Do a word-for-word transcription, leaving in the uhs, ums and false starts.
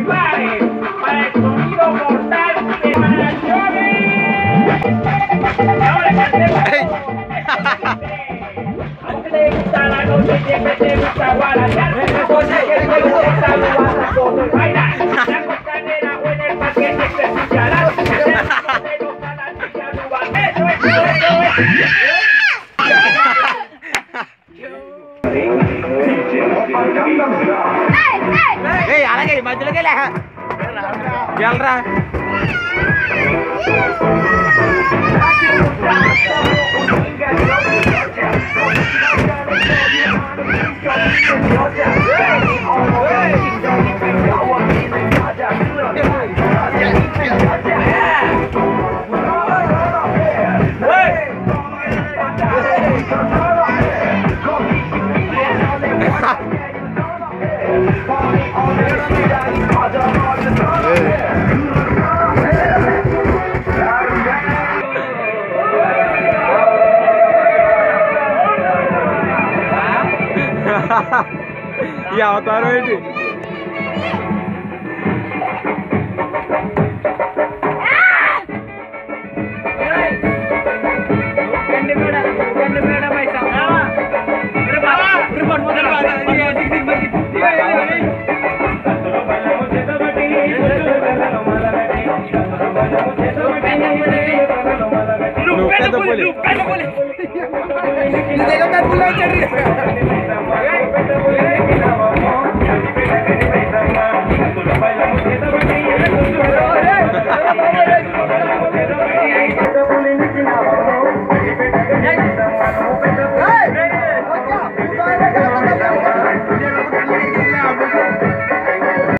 Vale, para el sonido mortal de Manachones. Ahora cantemos. ¿A usted le gusta la noche? Siempre te gusta guarachear. ¿A usted le gusta bailar? La costanera o en el parque se escuchará. Eso es, eso es. Eh, అలాగే మధ్యలోకి వెళ్ళా వెళ్ళరా ఈ అవతారం ఏంటి నువ్వు పెద్ద పులి